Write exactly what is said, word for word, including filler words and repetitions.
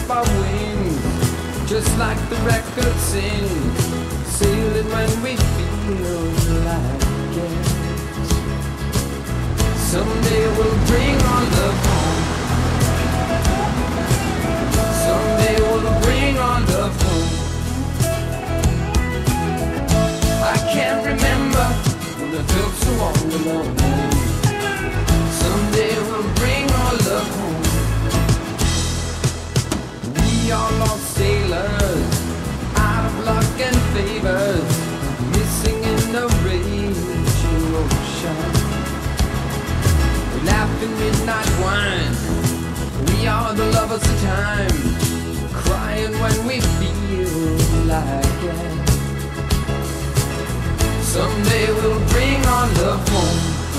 our wings, just like the record sings, sailing when we feel like it. Someday we'll bring our love home. Someday we'll bring our love home. I can't remember when I felt so all alone. Someday we'll bring our love home. We are lost sailors, out of luck and favors, missing in the raging ocean. We laugh in midnight wine, we are the lovers of time, crying when we feel like it. Someday we'll bring our love home.